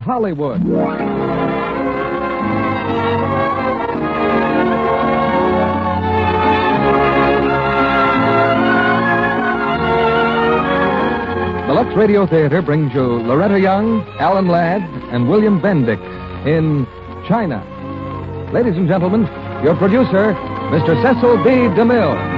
Hollywood. The Lux Radio Theater brings you Loretta Young, Alan Ladd, and William Bendix in China. Ladies and gentlemen, your producer, Mr. Cecil B. DeMille.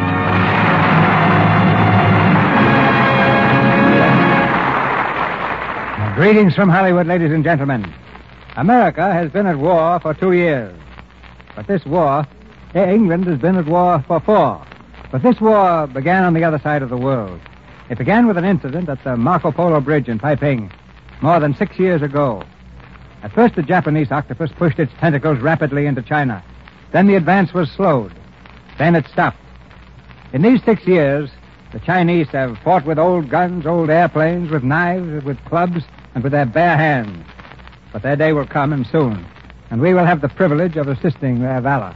Greetings from Hollywood, ladies and gentlemen. America has been at war for 2 years. But this war, England has been at war for 4. But this war began on the other side of the world. It began with an incident at the Marco Polo Bridge in Taiping more than 6 years ago. At first, the Japanese octopus pushed its tentacles rapidly into China. Then the advance was slowed. Then it stopped. In these 6 years, the Chinese have fought with old guns, old airplanes, with knives, with clubs, and with their bare hands. But their day will come, and soon, and we will have the privilege of assisting their valor.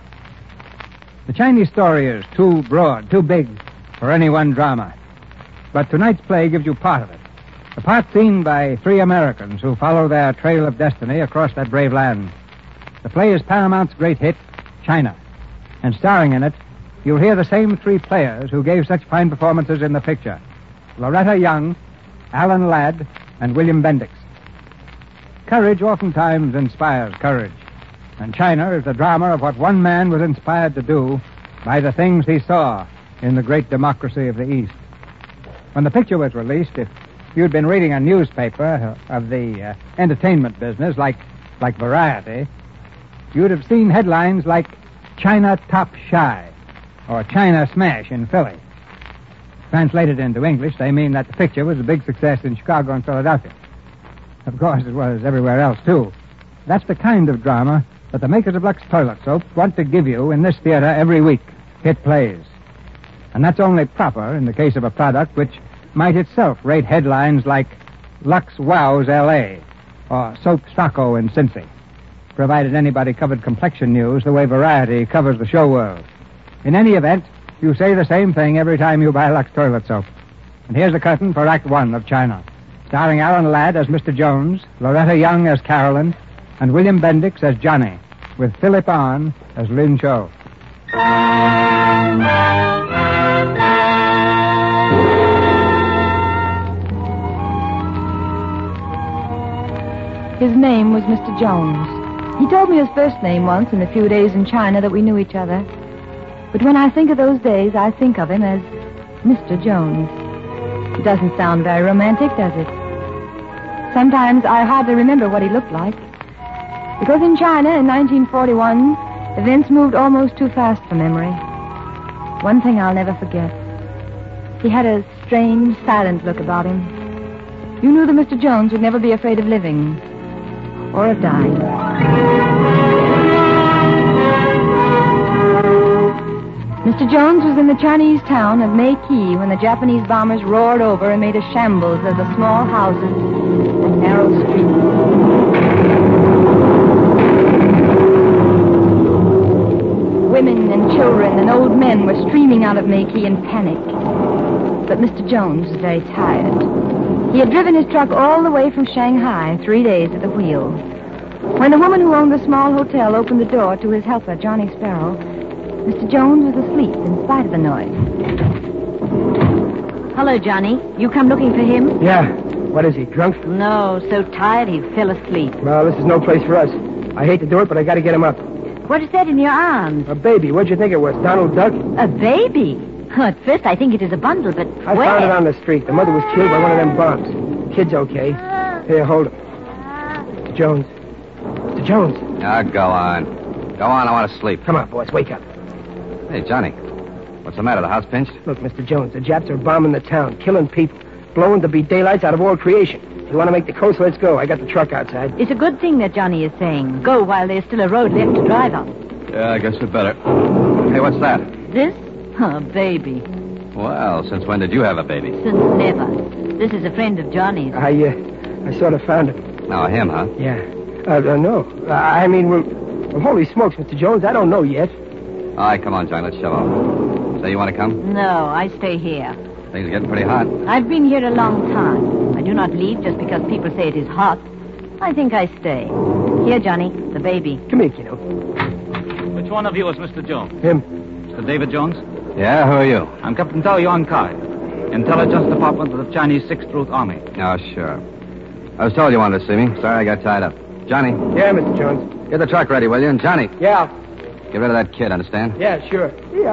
The Chinese story is too broad, too big for any one drama. But tonight's play gives you part of it. The part seen by 3 Americans who follow their trail of destiny across that brave land. The play is Paramount's great hit, China. And starring in it, you'll hear the same 3 players who gave such fine performances in the picture. Loretta Young, Alan Ladd, and William Bendix. Courage oftentimes inspires courage. And China is the drama of what one man was inspired to do by the things he saw in the great democracy of the East. When the picture was released, if you'd been reading a newspaper of the entertainment business, like Variety, you'd have seen headlines like China Top Shy or China Smash in Philly. Translated into English, they mean that the picture was a big success in Chicago and Philadelphia. Of course, it was everywhere else, too. That's the kind of drama that the makers of Lux Toilet Soap want to give you in this theater every week. Hit plays. And that's only proper in the case of a product which might itself rate headlines like Lux Wows L.A. or Soap Stocko in Cincy, provided anybody covered complexion news the way Variety covers the show world. In any event, you say the same thing every time you buy Lux Toilet Soap. And here's the curtain for Act 1 of China, starring Alan Ladd as Mr. Jones, Loretta Young as Carolyn, and William Bendix as Johnny, with Philip Arn as Lin Cho. His name was Mr. Jones. He told me his first name once in the few days in China that we knew each other. But when I think of those days, I think of him as Mr. Jones. It doesn't sound very romantic, does it? Sometimes I hardly remember what he looked like. Because in China in 1941, events moved almost too fast for memory. One thing I'll never forget. He had a strange, silent look about him. You knew that Mr. Jones would never be afraid of living or of dying. Mr. Jones was in the Chinese town of Mei-Ki when the Japanese bombers roared over and made a shambles of the small houses and narrow streets. Women and children and old men were streaming out of Mei-Ki in panic. But Mr. Jones was very tired. He had driven his truck all the way from Shanghai, 3 days at the wheel. When the woman who owned the small hotel opened the door to his helper, Johnny Sparrow, Mr. Jones was asleep in spite of the noise. Hello, Johnny. You come looking for him? Yeah. What is he, drunk? No, so tired he fell asleep. Well, this is no place for us. I hate to do it, but I got to get him up. What is that in your arms? A baby. What'd you think it was, Donald Duck? A baby? Oh, at first I think it is a bundle, but I where? found it on the street. The mother was killed by one of them bombs. Kid's okay. Here, hold him. Mr. Jones. Mr. Jones. Go on. Go on, I want to sleep. Come on, boys, wake up. Hey, Johnny. What's the matter? The house pinched? Look, Mr. Jones, the Japs are bombing the town, killing people, blowing the be daylights out of all creation. If you want to make the coast, let's go. I got the truck outside. It's a good thing that Johnny is saying. Go while there's still a road left to drive on. Yeah, I guess we better. Hey, what's that? This? Oh, baby. Well, since when did you have a baby? Since never. This is a friend of Johnny's. I sort of found him. Oh, him, huh? Yeah. No. I mean, well, holy smokes, Mr. Jones, I don't know yet. All right, come on, Johnny, let's shove off. Say you want to come? No, I stay here. Things are getting pretty hot. I've been here a long time. I do not leave just because people say it is hot. I think I stay. Here, Johnny, the baby. Come here, kiddo. Which one of you is Mr. Jones? Him. Mr. David Jones? Yeah, who are you? I'm Captain Tao Yuan Kai, Intelligence Department of the Chinese 6th Route Army. Oh, sure. I was told you wanted to see me. Sorry I got tied up. Johnny, Yeah, Mr. Jones. get the truck ready, will you? And Johnny, Yeah. get rid of that kid, understand? Yeah, sure. Yeah,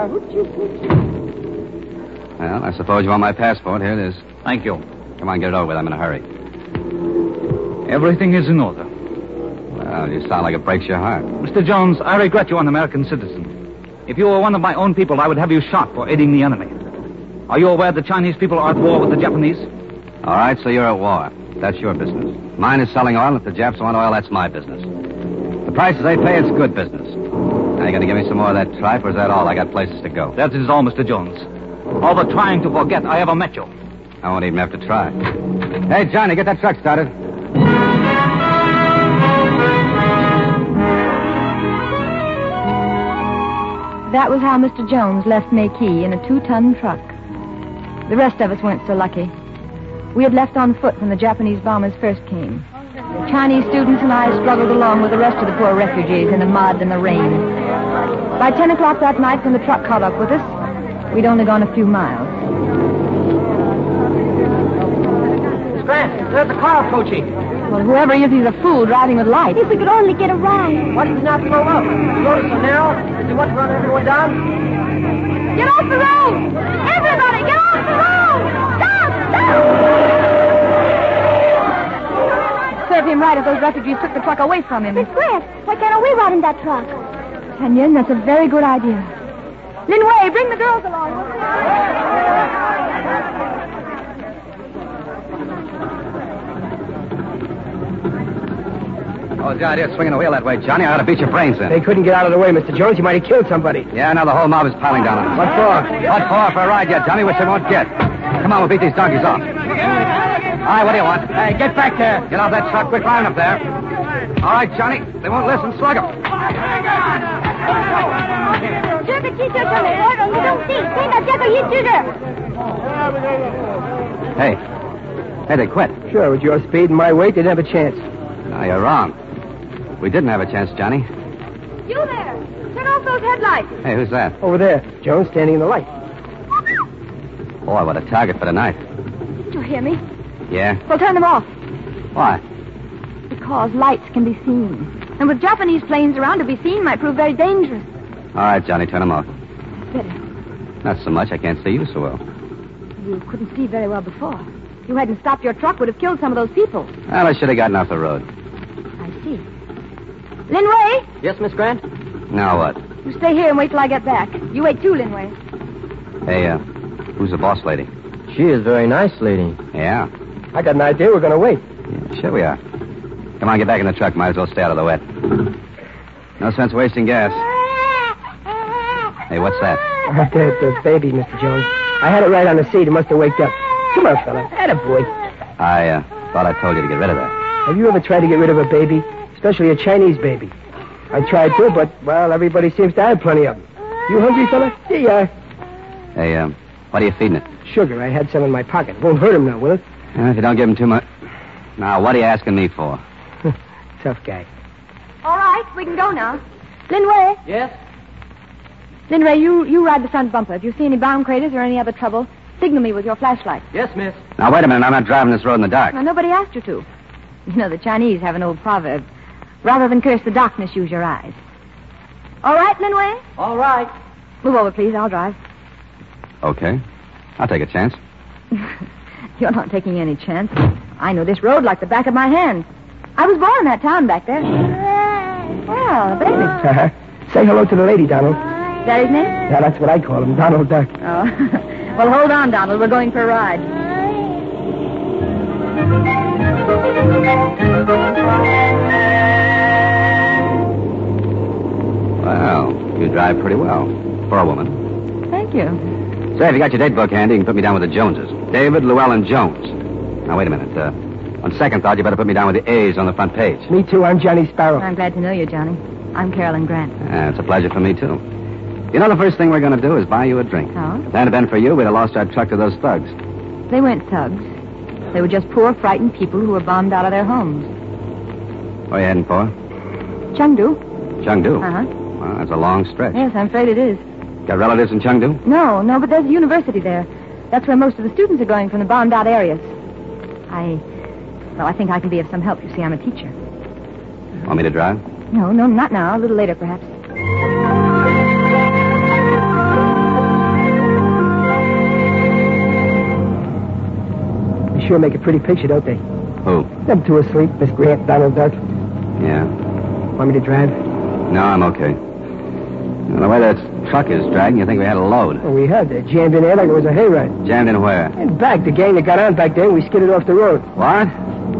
Well, I suppose you want my passport. Here it is. Thank you. Come on, get it over with. I'm in a hurry. Everything is in order. Well, you sound like it breaks your heart. Mr. Jones, I regret you're an American citizen. If you were one of my own people, I would have you shot for aiding the enemy. Are you aware the Chinese people are at war with the Japanese? All right, so you're at war. That's your business. Mine is selling oil. If the Japs want oil, that's my business. The prices they pay, it's good business. Now, you going to give me some more of that tripe, or is that all? I got places to go. That is all, Mr. Jones. All but trying to forget I ever met you. I won't even have to try. Hey, Johnny, get that truck started. That was how Mr. Jones left Makee in a 2-ton truck. The rest of us weren't so lucky. We had left on foot when the Japanese bombers first came. The Chinese students and I struggled along with the rest of the poor refugees in the mud and the rain. By 10 o'clock that night, when the truck caught up with us, we'd only gone a few miles. Miss Grant, there's a car approaching. Well, whoever he is, he's a fool driving with lights. If we could only get a ride. Why did he not blow up? The road is so narrow. Does he want to run everyone down? Get off the road! Everybody, get off the road! Stop! Stop! Serve him right if those refugees took the truck away from him. Miss Grant, why can't we ride in that truck? Kenyon, that's a very good idea. Lin Wei, bring the girls along. Oh, the idea of swinging the wheel that way, Johnny, I ought to beat your brains in. They couldn't get out of the way, Mr. Jones. You might have killed somebody. Yeah, now the whole mob is piling down on us. What for? What for? For a ride yet, Johnny, which they won't get. Come on, we'll beat these donkeys off. All right, what do you want? Hey, get back there. Get off that truck. Quick, line up there. All right, Johnny. They won't listen. Slug them. Hey, they quit. Sure, with your speed and my weight, they'd have a chance. No, you're wrong. We didn't have a chance, Johnny. You there! Turn off those headlights. Hey, who's that? Over there. Jones standing in the light. Boy, what a target for the night. Did you hear me? Yeah? Well, turn them off. Why? Because lights can be seen. And with Japanese planes around, to be seen might prove very dangerous. All right, Johnny, turn them off. Better. Not so much. I can't see you so well. You couldn't see very well before. If you hadn't stopped your truck, would have killed some of those people. Well, I should have gotten off the road. I see. Lin Wei, Yes, Miss Grant? Now what? you stay here and wait till I get back. You wait too, Lin Wei. Hey, who's the boss lady? She is very nice, lady. Yeah. I got an idea. We're going to wait. Yeah, sure we are. Come on, get back in the truck. Might as well stay out of the wet. No sense wasting gas. Hey, what's that? The baby, Mr. Jones. I had it right on the seat. It must have waked up. Come on, fella. Attaboy. I thought I told you to get rid of that. Have you ever tried to get rid of a baby? Especially a Chinese baby. I tried to, but, well, everybody seems to have plenty of them. You hungry, fella? Here you are. Hey, what are you feeding it? Sugar. I had some in my pocket. Won't hurt him now, will it? If you don't give him too much. Now, what are you asking me for? Tough guy. All right, we can go now. Lin Wei. Yes? Lin Wei, you ride the front bumper. If you see any bomb craters or any other trouble, signal me with your flashlight. Yes, miss. Now, wait a minute. I'm not driving this road in the dark. Well, nobody asked you to. You know, the Chinese have an old proverb. Rather than curse the darkness, use your eyes. All right, Lin Wei? All right. Move over, please. I'll drive. Okay. I'll take a chance. You're not taking any chance. I know this road like the back of my hand. I was born in that town back there. Well, a baby. Say hello to the lady, Donald. Is that his name? Yeah, that's what I call him, Donald Duck. Oh. Well, hold on, Donald. We're going for a ride. Well, you drive pretty well for a woman. Thank you. Say, if you got your date book handy, you can put me down with the Joneses. David, Llewellyn Jones. Now, wait a minute. On second thought, you better put me down with the A's on the front page. Me too. I'm Johnny Sparrow. I'm glad to know you, Johnny. I'm Carolyn Grant. It's a pleasure for me, too. You know, the first thing we're going to do is buy you a drink. Oh? If that had been for you, we'd have lost our truck to those thugs. They weren't thugs. They were just poor, frightened people who were bombed out of their homes. Where are you heading for? Chengdu. Chengdu? Uh-huh. Well, that's a long stretch. Yes, I'm afraid it is. Got relatives in Chengdu? No, but there's a university there. That's where most of the students are going from the bombed-out areas. I think I can be of some help. You see, I'm a teacher. Want me to drive? No, not now. A little later, perhaps. They sure make a pretty picture, don't they? Who? Them two asleep, Miss Grant, Donald Duck. Yeah. Want me to drive? No, I'm okay. Well, the way that truck is dragging, you think we had a load. Well, we had. They jammed in there like it was a hayride. Jammed in where? In back, the gang that got on back there, we skidded off the road. What?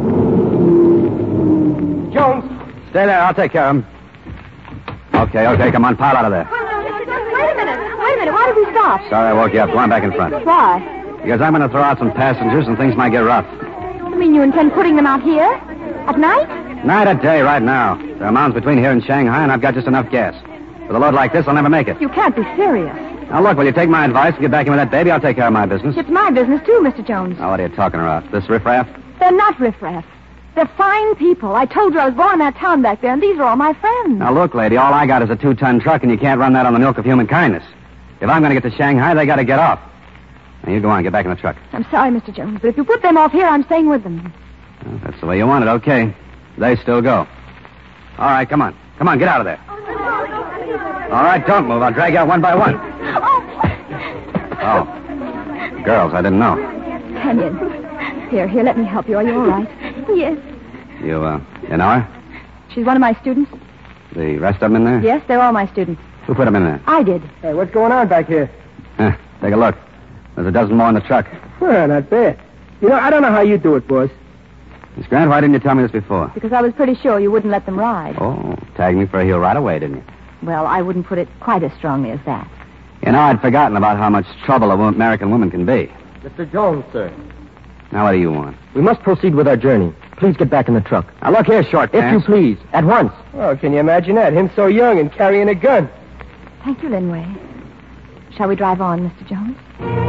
Jones! Stay there. I'll take care of him. Okay. Come on. Pile out of there. Wait a minute. Why did we stop? Sorry I woke you up. Go on back in front. Why? Because I'm going to throw out some passengers and things might get rough. You mean you intend putting them out here? At night? Night or day, right now. There are mountains between here and Shanghai, and I've got just enough gas. With a load like this, I'll never make it. You can't be serious. Now, look, will you take my advice and get back in with that baby? I'll take care of my business. It's my business, too, Mr. Jones. Now, what are you talking about? This riffraff? They're not riffraff. They're fine people. I told you I was born in that town back there, and these are all my friends. Now, look, lady, all I got is a 2-ton truck, and you can't run that on the milk of human kindness. If I'm going to get to Shanghai, they got to get off. Now, you go on, get back in the truck. I'm sorry, Mr. Jones, but if you put them off here, I'm staying with them. Well, that's the way you want it, okay. They still go. All right, come on. Come on, get out of there. All right, don't move. I'll drag you out one by one. Oh. Girls, I didn't know. Kenyon. Here, let me help you. Are you all right? Yes. You know her? She's one of my students. The rest of them in there? Yes, they're all my students. Who put them in there? I did. Hey, what's going on back here? Take a look. There's a dozen more in the truck. Not bad. You know, I don't know how you do it, boss. Miss Grant, why didn't you tell me this before? Because I was pretty sure you wouldn't let them ride. Oh, tagged me for a heel right away, didn't you? Well, I wouldn't put it quite as strongly as that. You know, I'd forgotten about how much trouble an American woman can be. Mr. Jones, sir. Now, what do you want? We must proceed with our journey. Please get back in the truck. Now, look here, short If pants. you please, at once. Oh, can you imagine that? Him so young and carrying a gun. Thank you, Linway. Shall we drive on, Mr. Jones?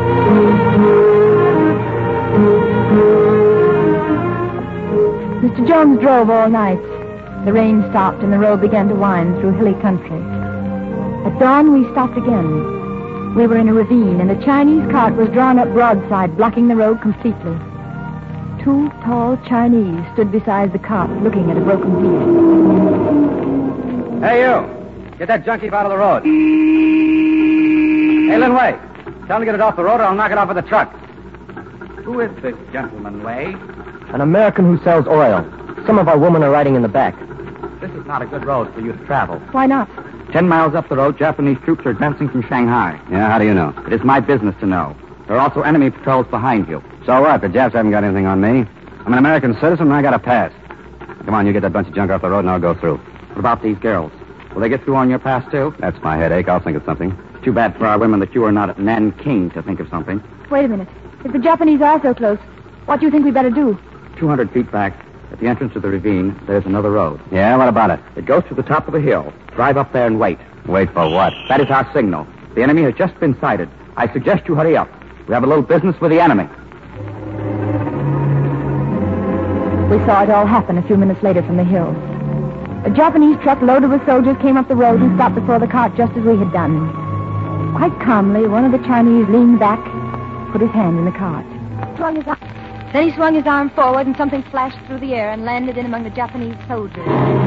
Mr. Jones drove all night. The rain stopped and the road began to wind through hilly country. At dawn, we stopped again. We were in a ravine, and a Chinese cart was drawn up broadside, blocking the road completely. 2 tall Chinese stood beside the cart, looking at a broken wheel. Hey, you. Get that junkie out of the road. Hey, Lin Wei. Tell him to get it off the road or I'll knock it off with the truck. Who is this gentleman, Way? An American who sells oil. Some of our women are riding in the back. This is not a good road for you to travel. Why not? 10 miles up the road, Japanese troops are advancing from Shanghai. Yeah, how do you know? It is my business to know. There are also enemy patrols behind you. So what? The Japs haven't got anything on me. I'm an American citizen and I got a pass. Come on, you get that bunch of junk off the road and I'll go through. What about these girls? Will they get through on your pass, too? That's my headache. I'll think of something. Too bad for our women that you are not at Nanking to think of something. Wait a minute. If the Japanese are so close, what do you think we better do? 200 feet back, at the entrance of the ravine, there's another road. Yeah, what about it? It goes to the top of the hill. Drive up there and wait. Wait for what? That is our signal. The enemy has just been sighted. I suggest you hurry up. We have a little business with the enemy. We saw it all happen a few minutes later from the hill. A Japanese truck loaded with soldiers came up the road and stopped before the cart just as we had done. Quite calmly, one of the Chinese leaned back, put his hand in the cart. Then he swung his arm forward and something flashed through the air and landed in among the Japanese soldiers.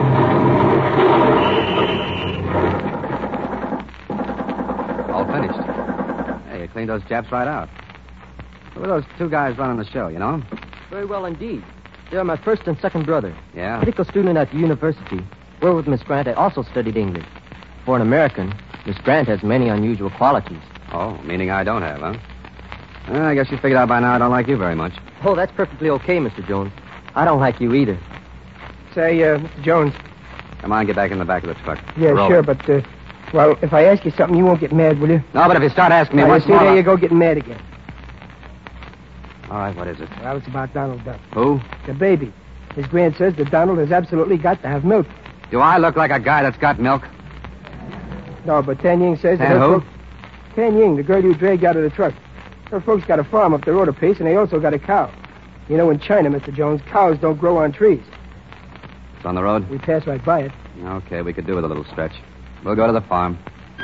All finished. Hey, you cleaned those Japs right out. Who are those 2 guys running the show, you know? Very well indeed. They are my first and second brother. Yeah? Medical student at the university. Where with Miss Grant, I also studied English. For an American, Miss Grant has many unusual qualities. Oh, meaning I don't have, huh? Well, I guess you figured out by now I don't like you very much. Oh, that's perfectly okay, Mr. Jones. I don't like you either. Say, Mr. Jones. Come on, get back in the back of the truck. Yeah, Roll sure, it. but, well, if I ask you something, you won't get mad, will you? No, but if you start asking me Now, once you see, more... there you go, getting mad again. All right, what is it? Well, it's about Donald Duck. Who? The baby. His grand says that Donald has absolutely got to have milk. Do I look like a guy that's got milk? No, but Tan Ying says that Tan her who? folks... Tan Ying, the girl you dragged out of the truck. Her folks got a farm up the road a piece, and they also got a cow. You know, in China, Mr. Jones, cows don't grow on trees. It's on the road? We pass right by it. Okay, we could do with a little stretch. We'll go to the farm.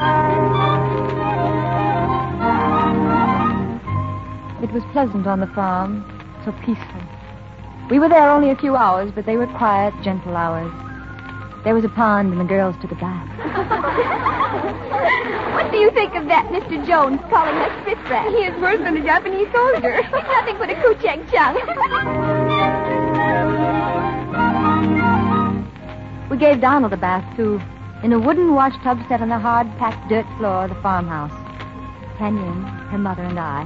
It was pleasant on the farm, so peaceful. We were there only a few hours, but they were quiet, gentle hours. There was a pond, and the girls took a bath. What do you think of that, Mr. Jones, calling us riffraff? He is worse than a Japanese soldier. He's nothing but a Kuchang-chung. We gave Donald a bath, too, in a wooden wash tub set on the hard-packed dirt floor of the farmhouse. Kenyon, her mother, and I.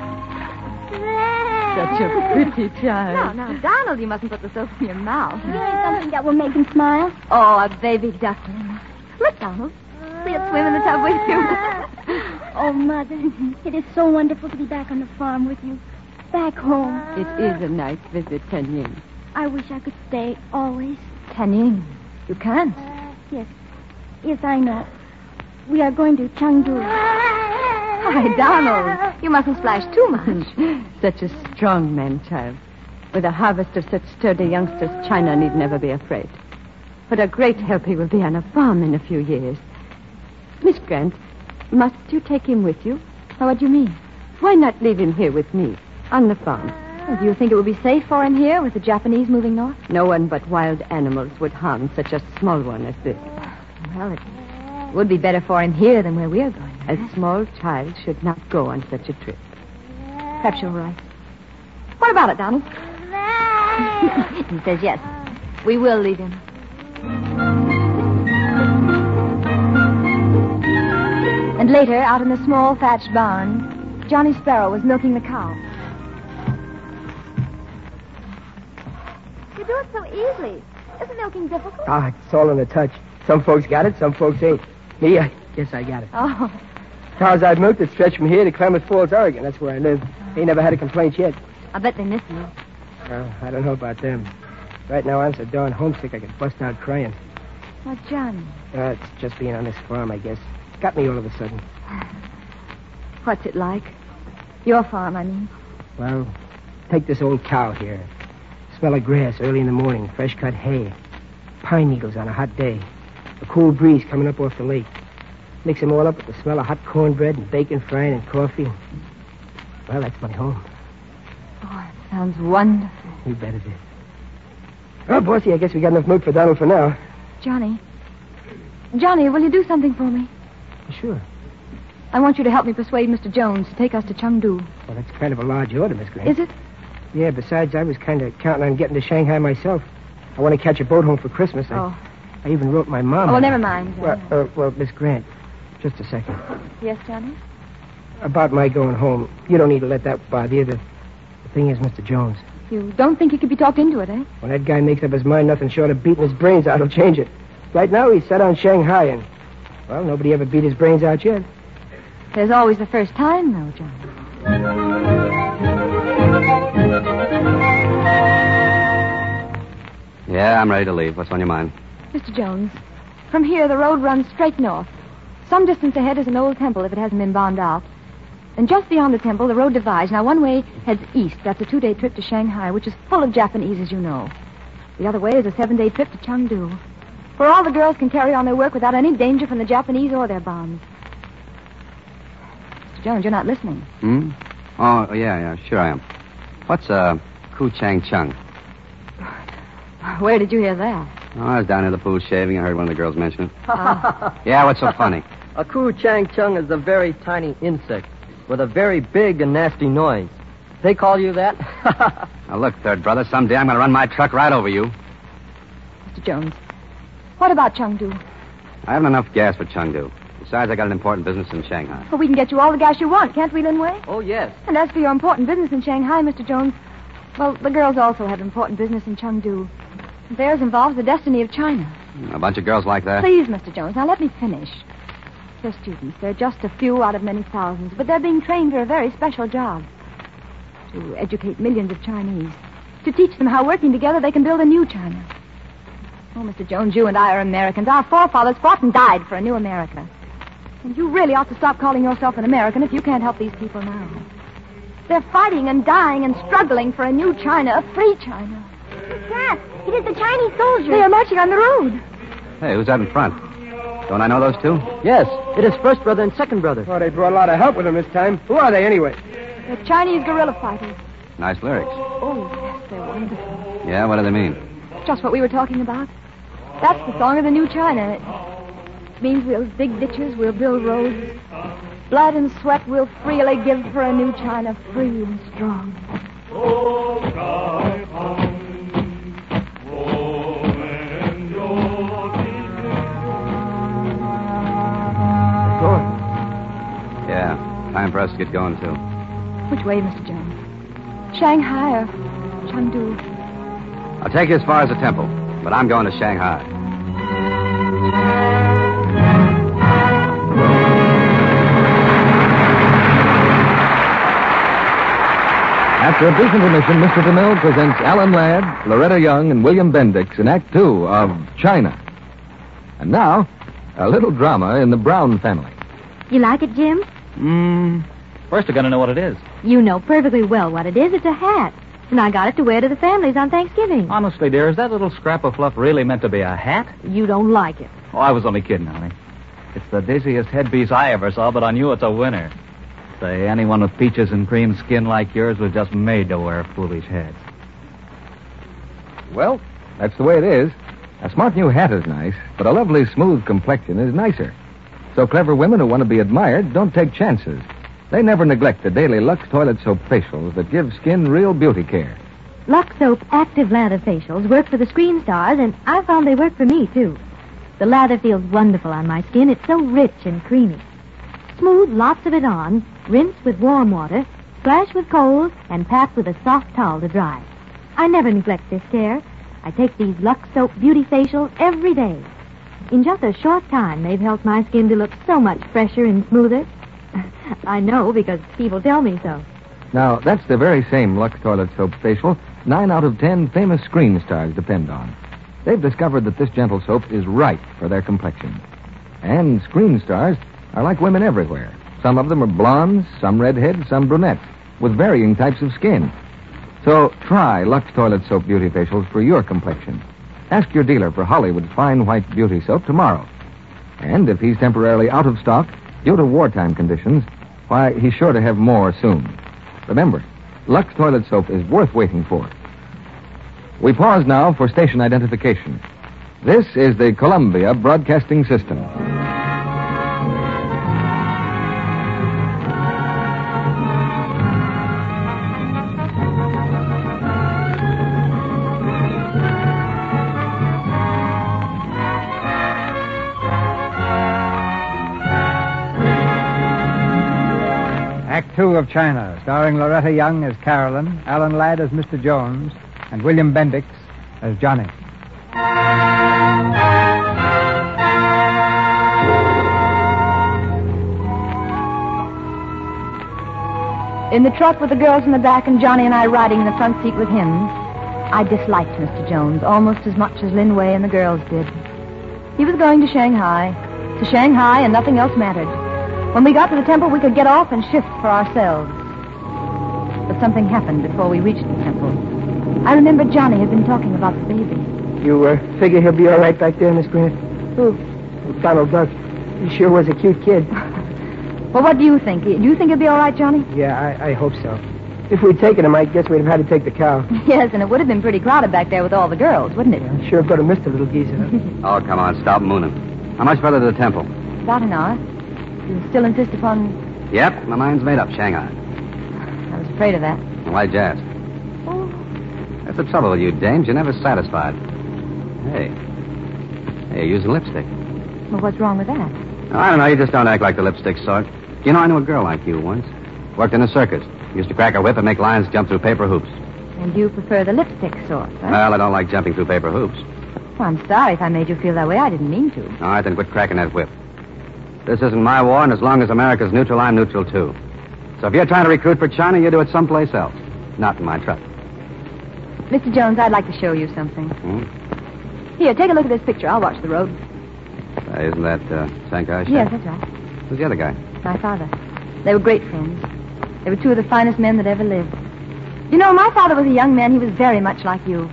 Such a pretty child. No. Donald, you mustn't put the soap in your mouth. Give me something that will make him smile. Oh, a baby duckling. Look, Donald. We'll swim in the tub with you. Oh, Mother, it is so wonderful to be back on the farm with you. Back home. It is a nice visit, Kenyon. I wish I could stay always. Kenyon, you can't. Yes, I know. We are going to Chengdu. Why, Donald, you mustn't splash too much. Such a strong man, child. With a harvest of such sturdy youngsters, China need never be afraid. What a great help he will be on a farm in a few years. Miss Grant, must you take him with you? Or what do you mean? Why not leave him here with me, on the farm? Well, do you think it would be safe for him here with the Japanese moving north? No one but wild animals would harm such a small one as this. Well, it would be better for him here than where we are going. A small child should not go on such a trip. Perhaps you're right. What about it, Donald? He says yes. We will leave him. And later, out in the small thatched barn, Johnny Sparrow was milking the cow. You do it so easily. Isn't milking difficult? Ah, it's all in a touch. Some folks got it, some folks ain't. Me, I guess I got it. Oh. Cows I've milked that stretch from here to Klamath Falls, Oregon. That's where I live. Ain't never had a complaint yet. I bet they miss you. Well, I don't know about them. Right now, I'm so darn homesick I could bust out crying. Oh, Johnny. It's just being on this farm, I guess. Got me all of a sudden. What's it like? Your farm, I mean. Well, take this old cow here. Smell of grass early in the morning, fresh cut hay. Pine needles on a hot day. A cool breeze coming up off the lake. Mix them all up with the smell of hot cornbread and bacon frying and coffee. Well, that's my home. Oh, it sounds wonderful. You bet it is. Oh, bossy, I guess we got enough milk for Donald for now. Johnny, will you do something for me? Sure. I want you to help me persuade Mr. Jones to take us to Chengdu. Well, that's kind of a large order, Miss Grant. Is it? Yeah, besides, I was kind of counting on getting to Shanghai myself. I want to catch a boat home for Christmas. Oh. I even wrote my mom. Oh, well, never mind. Well, Miss Grant, just a second. Yes, Johnny? About my going home, you don't need to let that bother you. The thing is, Mr. Jones. You don't think he could be talked into it, eh? When that guy makes up his mind, nothing short of beating his brains out will change it. Right now, he's set on Shanghai, and, well, nobody ever beat his brains out yet. There's always the first time, though, Johnny. Yeah, I'm ready to leave. What's on your mind? Mr. Jones, from here, the road runs straight north. Some distance ahead is an old temple, if it hasn't been bombed out. And just beyond the temple, the road divides. Now, one way heads east. That's a 2-day trip to Shanghai, which is full of Japanese, as you know. The other way is a 7-day trip to Chengdu, where all the girls can carry on their work without any danger from the Japanese or their bombs. Mr. Jones, you're not listening. Hmm? Oh, yeah, sure I am. What's a Kuchang-chung? Where did you hear that? Oh, I was down near the pool shaving. I heard one of the girls mention it. Yeah, what's so funny? A Kuchang-chung is a very tiny insect with a very big and nasty noise. They call you that? Now, look, third brother, someday I'm going to run my truck right over you. Mr. Jones, what about Chengdu? I haven't enough gas for Chengdu. Besides, I got an important business in Shanghai. Well, we can get you all the gas you want, can't we, Lin Wei? Oh, yes. And as for your important business in Shanghai, Mr. Jones, well, the girls also have important business in Chengdu. Theirs involves the destiny of China. A bunch of girls like that? Please, Mr. Jones, now let me finish. They're students. They're just a few out of many thousands, but they're being trained for a very special job. To educate millions of Chinese. To teach them how working together they can build a new China. Oh, Mr. Jones, you and I are Americans. Our forefathers fought and died for a new America. And you really ought to stop calling yourself an American if you can't help these people now. They're fighting and dying and struggling for a new China, a free China. Cat, It is the Chinese soldiers. They are marching on the road. Hey, who's that in front? Don't I know those two? Yes, it is first brother and second brother. Oh, they brought a lot of help with them this time. Who are they, anyway? They're Chinese guerrilla fighters. Nice lyrics. Oh, yes, they're wonderful. Yeah, what do they mean? Just what we were talking about. That's the song of the new China. It means we'll dig ditches, we'll build roads. Blood and sweat we'll freely give for a new China, free and strong. Yeah, time for us to get going, too. Which way, Mr. Jones? Shanghai or Chengdu? I'll take you as far as the temple, but I'm going to Shanghai. After a brief intermission, Mr. DeMille presents Alan Ladd, Loretta Young, and William Bendix in Act Two of China. And now, a little drama in the Brown family. You like it, Jim? First, I gotta know what it is. You know perfectly well what it is. It's a hat. And I got it to wear to the families on Thanksgiving. Honestly, dear, is that little scrap of fluff really meant to be a hat? You don't like it. Oh, I was only kidding, honey. It's the dizziest headpiece I ever saw, but on you it's a winner. Say, anyone with peaches and cream skin like yours was just made to wear foolish hats. Well, that's the way it is. A smart new hat is nice, but a lovely smooth complexion is nicer. So clever women who want to be admired don't take chances. They never neglect the daily Lux toilet soap facials that give skin real beauty care. Lux Soap Active Lather Facials work for the screen stars, and I found they work for me, too. The lather feels wonderful on my skin. It's so rich and creamy. Smooth lots of it on, rinse with warm water, splash with cold, and pat with a soft towel to dry. I never neglect this care. I take these Lux Soap Beauty Facials every day. In just a short time, they've helped my skin to look so much fresher and smoother. I know because people tell me so. Now, that's the very same Lux toilet soap facial 9 out of 10 famous screen stars depend on. They've discovered that this gentle soap is right for their complexion. And screen stars are like women everywhere. Some of them are blondes, some redheads, some brunettes, with varying types of skin. So try Lux Toilet Soap Beauty Facials for your complexion. Ask your dealer for Hollywood's fine white beauty soap tomorrow. And if he's temporarily out of stock due to wartime conditions, why, he's sure to have more soon. Remember, Lux Toilet Soap is worth waiting for. We pause now for station identification. This is the Columbia Broadcasting System. Act Two of China, starring Loretta Young as Carolyn, Alan Ladd as Mr. Jones, and William Bendix as Johnny. In the truck with the girls in the back and Johnny and I riding in the front seat with him, I disliked Mr. Jones almost as much as Linway and the girls did. He was going to Shanghai, and nothing else mattered. When we got to the temple, we could get off and shift for ourselves. But something happened before we reached the temple. I remember Johnny had been talking about the baby. You figure he'll be all right back there, Miss Grant? Who? Donald Duck. He sure was a cute kid. Well, what do you think? Do you think he'll be all right, Johnny? Yeah, I hope so. If we'd taken him, I guess we'd have had to take the cow. Yes, and it would have been pretty crowded back there with all the girls, wouldn't it? Yeah, sure could have missed a little geezer. Oh, come on, stop mooning. How much further to the temple? About an hour. You still insist upon... Yep, my mind's made up, Shanghai. I was afraid of that. Why'd you ask? Oh. That's the trouble with you, dames. You're never satisfied. Hey, you're using lipstick. Well, what's wrong with that? I don't know, you just don't act like the lipstick sort. You know, I knew a girl like you once. Worked in a circus. Used to crack a whip and make lions jump through paper hoops. And you prefer the lipstick sort, huh? Well, I don't like jumping through paper hoops. Well, I'm sorry if I made you feel that way. I didn't mean to. All right, then quit cracking that whip. This isn't my war, and as long as America's neutral, I'm neutral, too. So if you're trying to recruit for China, you do it someplace else. Not in my truck. Mr. Jones, I'd like to show you something. Here, take a look at this picture. I'll watch the road. Isn't that Shanghai? Yes, that's right. Who's the other guy? My father. They were great friends. They were two of the finest men that ever lived. You know, my father was a young man. He was very much like you.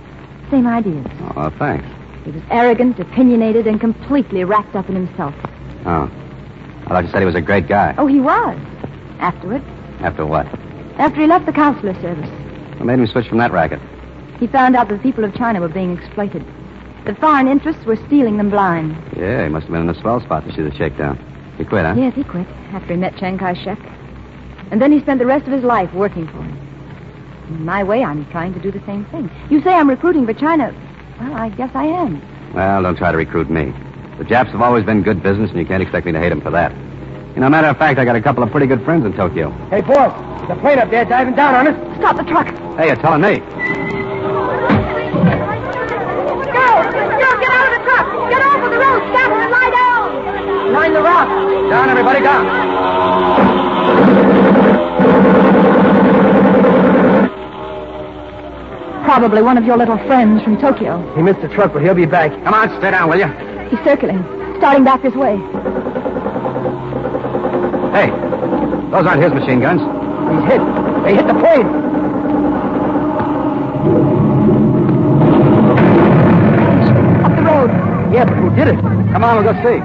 same ideas. Oh, thanks. He was arrogant, opinionated, and completely wrapped up in himself. Oh. I thought you said he was a great guy. Oh, he was. Afterward. After what? After he left the consular service. What made him switch from that racket? He found out that the people of China were being exploited. The foreign interests were stealing them blind. Yeah, he must have been in a swell spot to see the shakedown. He quit, huh? Yes, he quit after he met Chiang Kai-shek. And then he spent the rest of his life working for him. In my way, I'm trying to do the same thing. You say I'm recruiting for China. Well, I guess I am. Well, don't try to recruit me. The Japs have always been good business, and you can't expect me to hate them for that. You know, matter of fact, I got a couple of pretty good friends in Tokyo. Hey, boss, the plane up there diving down on us. Stop the truck. Hey, you're telling me. Girls, get out of the truck. Get off of the road. Stop and lie down. Line the rock. Down, everybody, down. Probably one of your little friends from Tokyo. He missed the truck, but he'll be back. Come on, stay down, will you? He's circling, starting back this way. Hey, those aren't his machine guns. He's hit. They hit the plane. Up the road. Yeah, but who did it? Come on, we'll go see.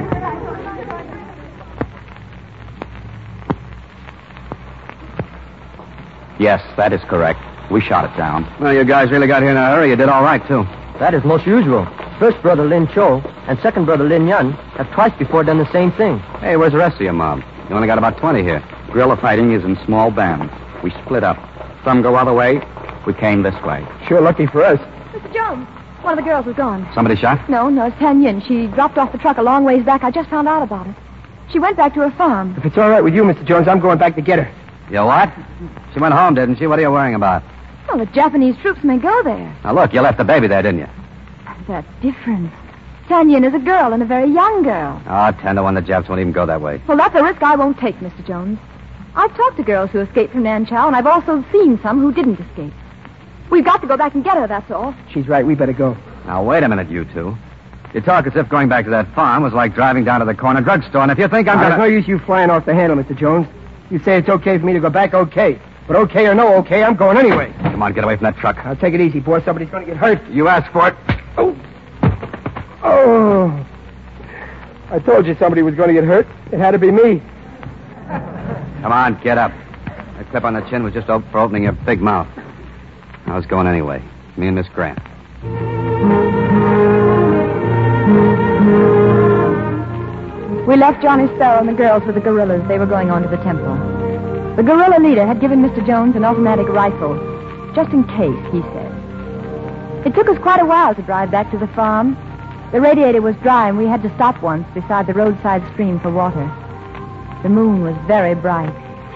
Yes, that is correct. We shot it down. Well, you guys really got here in a hurry. You did all right, too. That is most usual. First brother Lin Cho and second brother Lin Yun have twice before done the same thing. Hey, where's the rest of your mob? You only got about 20 here. Guerrilla fighting is in small bands. We split up. Some go other way. We came this way. Sure lucky for us. Mr. Jones, one of the girls was gone. Somebody shot? No, it's Tan Yin. She dropped off the truck a long ways back. I just found out about it. She went back to her farm. If it's all right with you, Mr. Jones, I'm going back to get her. You what? She went home, didn't she? What are you worrying about? Well, the Japanese troops may go there. Now, look, you left the baby there, didn't you? That's different. Tan Yin is a girl, and a very young girl. Oh, 10 to 1, the Japs won't even go that way. Well, that's a risk I won't take, Mr. Jones. I've talked to girls who escaped from Nanchow, and I've also seen some who didn't escape. We've got to go back and get her, that's all. She's right. We better go. Now, wait a minute, you two. You talk as if going back to that farm was like driving down to the corner drugstore, and if you think I'm There's gonna... no use you flying off the handle, Mr. Jones. You say it's okay for me to go back, okay. But okay or no okay, I'm going anyway. Come on, get away from that truck. Now, take it easy, boy. Somebody's going to get hurt. You asked for it. Oh. I told you somebody was going to get hurt. It had to be me. Come on, get up. That clip on the chin was just for opening your big mouth. I was going anyway. Me and Miss Grant. We left Johnny Sparrow and the girls with the guerrillas. They were going on to the temple. The guerrilla leader had given Mr. Jones an automatic rifle, just in case, he said. It took us quite a while to drive back to the farm. The radiator was dry, and we had to stop once beside the roadside stream for water. The moon was very bright.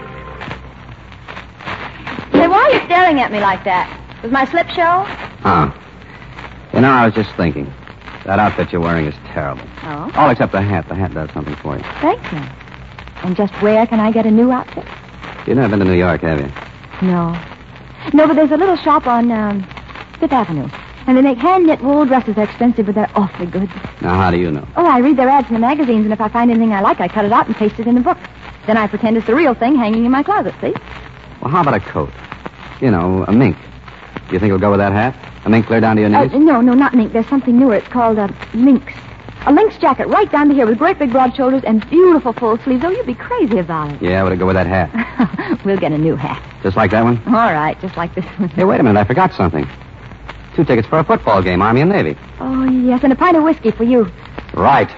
Say, why are you staring at me like that? Was my slip show? Oh. You know, I was just thinking. That outfit you're wearing is terrible. Oh? All except the hat. The hat does something for you. Thank you. And just where can I get a new outfit? You've never been to New York, have you? No. No, but there's a little shop on Fifth Avenue. And they make hand-knit wool dresses. They're expensive, but they're awfully good. Now, how do you know? Oh, I read their ads in the magazines, and if I find anything I like, I cut it out and paste it in a book. Then I pretend it's the real thing hanging in my closet, see? Well, how about a coat? You know, a mink. Do you think it'll go with that hat? A mink clear down to your knees? No, not mink. There's something newer. It's called lynx. A lynx jacket right down to here with great big broad shoulders and beautiful full sleeves. Oh, you'd be crazy about it. Yeah, would it go with that hat? We'll get a new hat. Just like that one? All right, just like this one. Hey, wait a minute. I forgot something. 2 tickets for a football game, Army and Navy. Oh, yes, and a pint of whiskey for you. Right.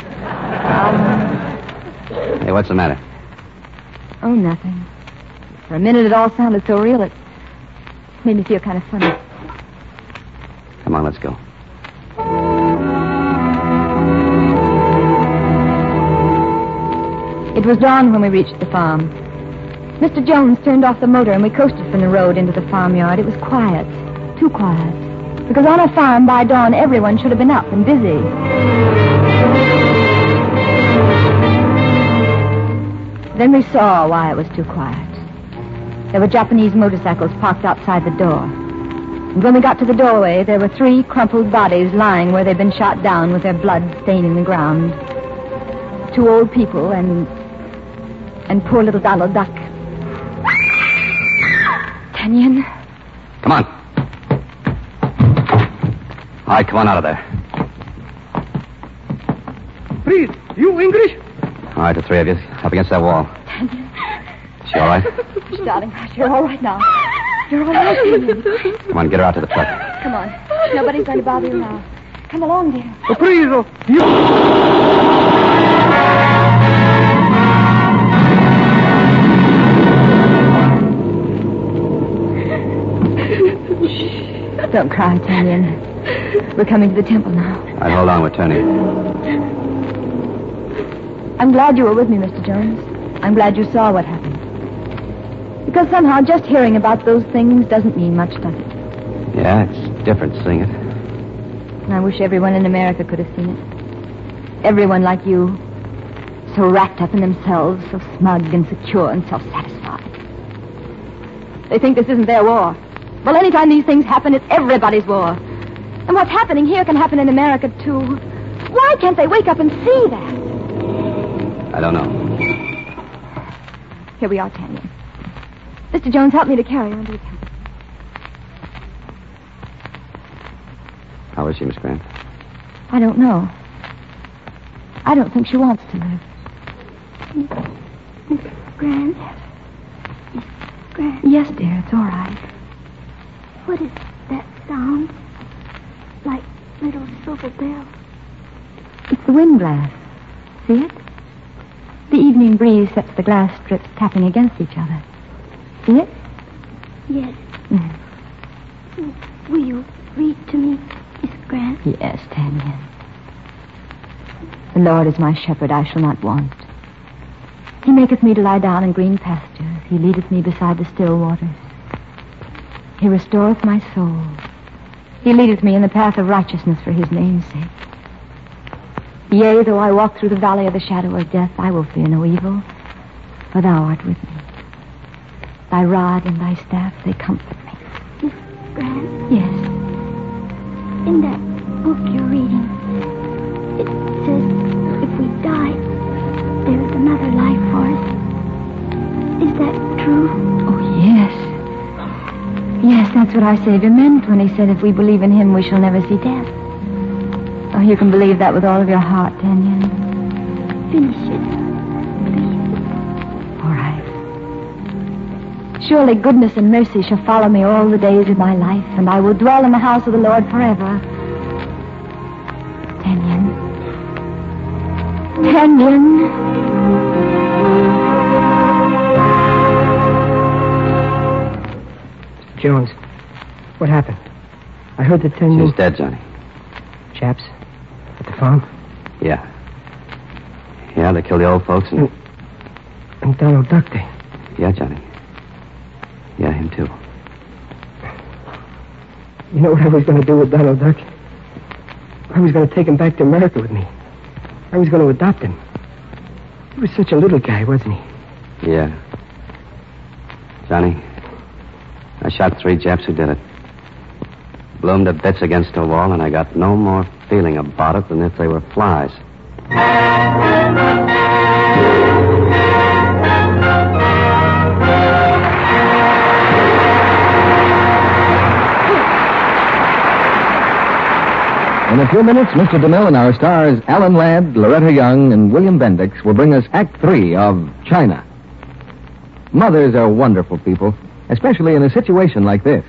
Hey, what's the matter? Oh, nothing. For a minute, it all sounded so real, it made me feel kind of funny. Come on, let's go. It was dawn when we reached the farm. Mr. Jones turned off the motor and we coasted from the road into the farmyard. It was quiet, too quiet. Because on a farm by dawn, everyone should have been up and busy. Then we saw why it was too quiet. There were Japanese motorcycles parked outside the door. And when we got to the doorway, there were 3 crumpled bodies lying where they'd been shot down with their blood staining the ground. 2 old people and poor little Donald Duck. Tanyan. Come on. All right, come on out of there. Please, you English? All right, the three of you, up against that wall. She all right? Darling, you're all right now. You're all right, Tanya. Come on, get her out to the truck. Come on. Nobody's going to bother you now. Come along, dear. Please, you... Don't cry, Tanya. We're coming to the temple now. All right, hold on, we're turning. I'm glad you were with me, Mr. Jones. I'm glad you saw what happened. Because somehow just hearing about those things doesn't mean much, does it? Yeah, it's different seeing it. And I wish everyone in America could have seen it. Everyone like you. So wrapped up in themselves, so smug and secure and self-satisfied. They think this isn't their war. Well, anytime these things happen, it's everybody's war. And what's happening here can happen in America, too. Why can't they wake up and see that? I don't know. Here we are, Tanya. Mr. Jones, help me to carry her into the temple. How is she, Miss Grant? I don't know. I don't think she wants to live. Miss Grant? Miss Grant? Yes, dear, it's all right. What is that sound? Like little silver bells. It's the wind glass. See it? The evening breeze sets the glass strips tapping against each other. See it? Yes. Will you read to me, Miss Grant? Yes, Tanya. The Lord is my shepherd, I shall not want. He maketh me to lie down in green pastures. He leadeth me beside the still waters. He restoreth my soul. He leadeth me in the path of righteousness for his name's sake. Yea, though I walk through the valley of the shadow of death, I will fear no evil, for thou art with me. Thy rod and thy staff, they comfort me. Miss Grant? Yes. In that book you're reading, it says if we die, there is another life for us. Is that true? Oh, yes. Yes, that's what our Savior meant when he said if we believe in him, we shall never see death. Oh, you can believe that with all of your heart, Tanya. Finish it, please. All right. Surely goodness and mercy shall follow me all the days of my life, and I will dwell in the house of the Lord forever. Tanyan. Tanyan. Jones, what happened? I heard that 10 She's dead, Johnny. chaps at the farm. Yeah. Yeah, they killed the old folks and... And Donald Duck, they... Yeah, Johnny. Yeah, him too. You know what I was going to do with Donald Duck? I was going to take him back to America with me. I was going to adopt him. He was such a little guy, wasn't he? Yeah. Johnny, I shot 3 Japs who did it. Blew 'em to bits against a wall, and I got no more feeling about it than if they were flies. In a few minutes, Mr. DeMille and our stars Alan Ladd, Loretta Young, and William Bendix will bring us Act 3 of China. Mothers are wonderful people, especially in a situation like this.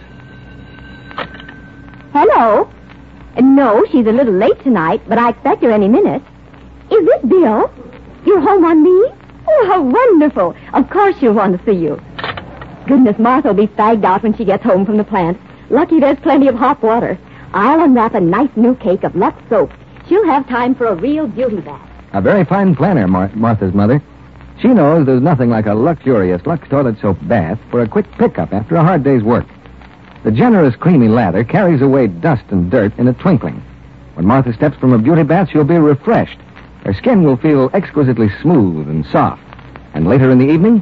Hello. No, she's a little late tonight, but I expect her any minute. Is this Bill? You're home on leave? Oh, how wonderful. Of course she'll want to see you. Goodness, Martha will be fagged out when she gets home from the plant. Lucky there's plenty of hot water. I'll unwrap a nice new cake of Lux soap. She'll have time for a real beauty bath. A very fine planner, Martha's mother. She knows there's nothing like a luxurious Lux toilet soap bath for a quick pickup after a hard day's work. The generous, creamy lather carries away dust and dirt in a twinkling. When Martha steps from a beauty bath, she'll be refreshed. Her skin will feel exquisitely smooth and soft. And later in the evening...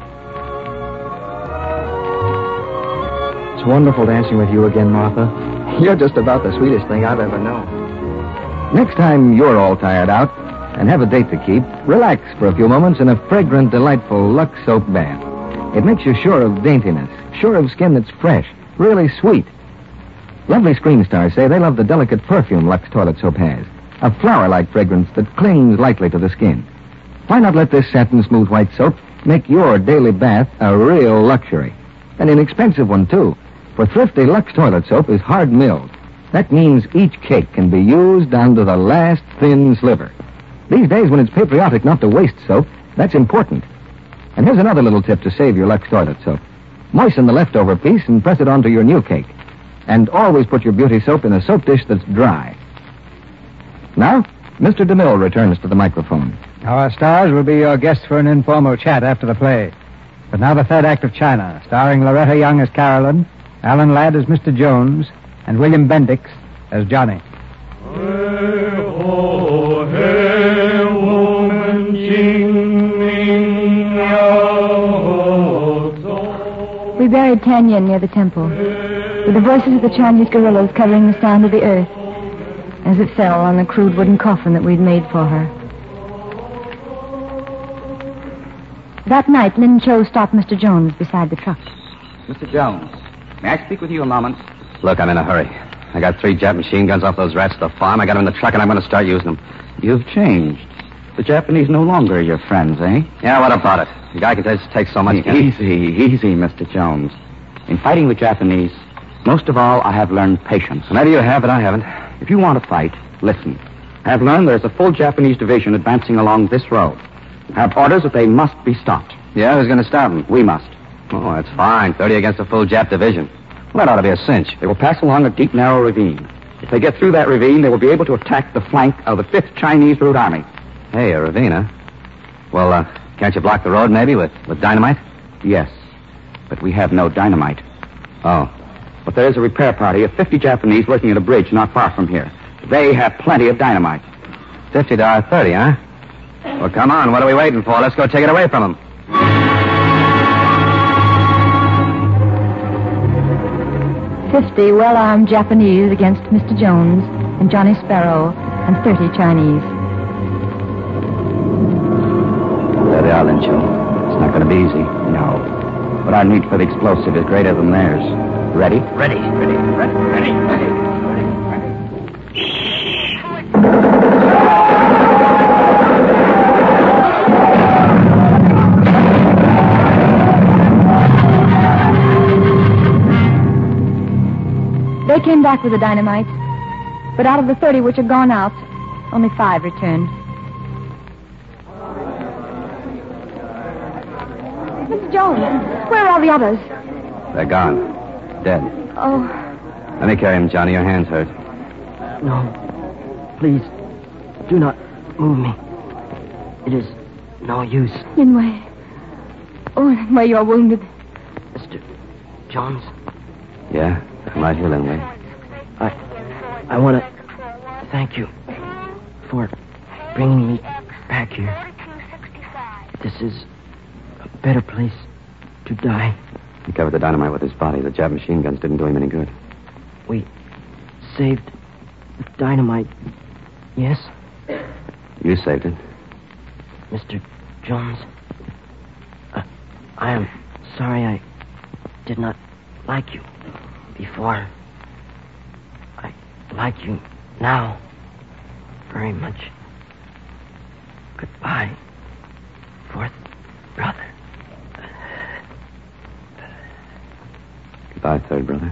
It's wonderful dancing with you again, Martha. You're just about the sweetest thing I've ever known. Next time you're all tired out and have a date to keep, relax for a few moments in a fragrant, delightful Lux soap bath. It makes you sure of daintiness, sure of skin that's fresh, really sweet. Lovely screen stars say they love the delicate perfume Lux toilet soap has, a flower-like fragrance that clings lightly to the skin. Why not let this satin smooth white soap make your daily bath a real luxury? An inexpensive one, too, for thrifty Lux toilet soap is hard milled. That means each cake can be used down to the last thin sliver. These days, when it's patriotic not to waste soap, that's important. And here's another little tip to save your Lux toilet soap. Moisten the leftover piece and press it onto your new cake. And always put your beauty soap in a soap dish that's dry. Now, Mr. DeMille returns to the microphone. Our stars will be your guests for an informal chat after the play. But now the third act of China, starring Loretta Young as Carolyn, Alan Ladd as Mr. Jones, and William Bendix as Johnny. We buried Tanya near the temple, with the voices of the Chinese guerrillas covering the sound of the earth as it fell on the crude wooden coffin that we'd made for her. That night, Lin Cho stopped Mr. Jones beside the truck. Mr. Jones, may I speak with you a moment? Look, I'm in a hurry. I got 3 Jap machine guns off those rats at the farm. I got them in the truck, and I'm going to start using them. You've changed. The Japanese no longer are your friends, eh? Yeah, what about it? The guy can just take so much... Easy, Mr. Jones. In fighting the Japanese, most of all, I have learned patience. Maybe you have, but I haven't. If you want to fight, listen. I have learned there's a full Japanese division advancing along this road. I have orders that they must be stopped. Yeah, who's going to stop them? We must. Oh, that's fine. 30 against a full Jap division. Well, that ought to be a cinch. They will pass along a deep, narrow ravine. If they get through that ravine, they will be able to attack the flank of the 5th Chinese Route Army. Hey, a ravine, huh? Well, can't you block the road, maybe, with dynamite? Yes, but we have no dynamite. Oh. But there is a repair party of 50 Japanese working at a bridge not far from here. They have plenty of dynamite. $50, 30, huh? Well, come on. What are we waiting for? Let's go take it away from them. 50 well-armed Japanese against Mr. Jones and Johnny Sparrow and 30 Chinese. There they are, Lin Cho. It's not going to be easy. No. But our need for the explosive is greater than theirs. Ready? Ready. They came back with the dynamite, but out of the 30 which had gone out, only 5 returned. Mr. Jones, where are all the others? They're gone. Dead. Oh. Let me carry him, Johnny. Your hand's hurt. No. Please, do not move me. It is no use. Linway. Oh, Linway, you're wounded. Mr. Jones? Yeah? I'm right here, Linway. I want to thank you for bringing me back here. This is a better place to die. He covered the dynamite with his body. The Jap machine guns didn't do him any good. We saved the dynamite, yes? You saved it. Mr. Jones, I am sorry I did not like you before. I like you now very much. Goodbye, 4th brother. Goodbye, 3rd brother.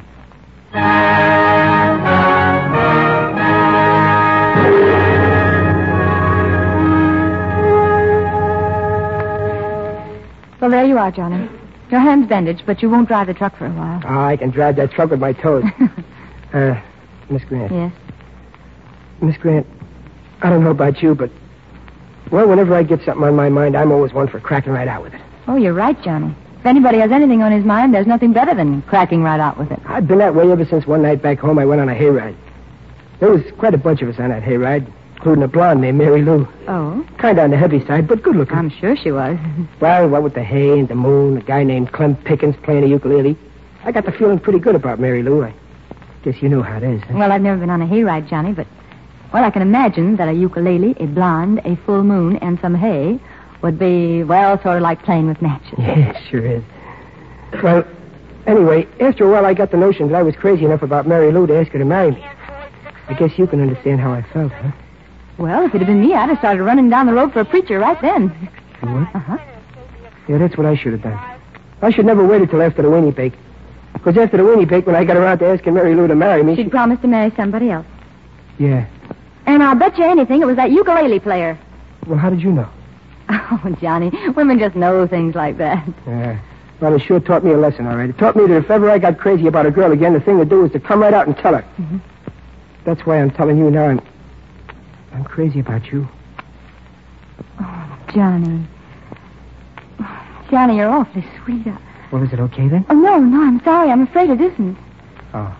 Well, there you are, Johnny. Your hand's bandaged, but you won't drive the truck for a while. I can drive that truck with my toes. Miss Grant. Yes? Miss Grant, I don't know about you, but, well, whenever I get something on my mind, I'm always one for cracking right out with it. Oh, you're right, Johnny. If anybody has anything on his mind, there's nothing better than cracking right out with it. I've been that way ever since one night back home I went on a hayride. There was quite a bunch of us on that hayride, including a blonde named Mary Lou. Oh? Kind of on the heavy side, but good looking. I'm sure she was. Well, what with the hay and the moon, a guy named Clem Pickens playing a ukulele, I got the feeling pretty good about Mary Lou. I guess you know how it is. Huh? Well, I've never been on a hayride, Johnny, but, well, I can imagine that a ukulele, a blonde, a full moon, and some hay would be, well, sort of like playing with matches. Yeah, it sure is. Well, Anyway, after a while, I got the notion that I was crazy enough about Mary Lou to ask her to marry me. I guess you can understand how I felt, huh? Well, if it had been me, I'd have started running down the road for a preacher right then. You would? Uh-huh. Yeah, that's what I should have done. I should never waited till after the weenie bake. Because after the weenie bake, when I got around to asking Mary Lou to marry me, She'd promised to marry somebody else. Yeah. And I'll bet you anything it was that ukulele player. Well, how did you know? Oh, Johnny, women just know things like that. Yeah. Well, it sure taught me a lesson, all right. It taught me that if ever I got crazy about a girl again, the thing to do is to come right out and tell her. Mm-hmm. That's why I'm telling you now I'm crazy about you. Oh, Johnny. Johnny, you're awfully sweet. Well, is it okay then? Oh, no, I'm sorry. I'm afraid it isn't. Oh.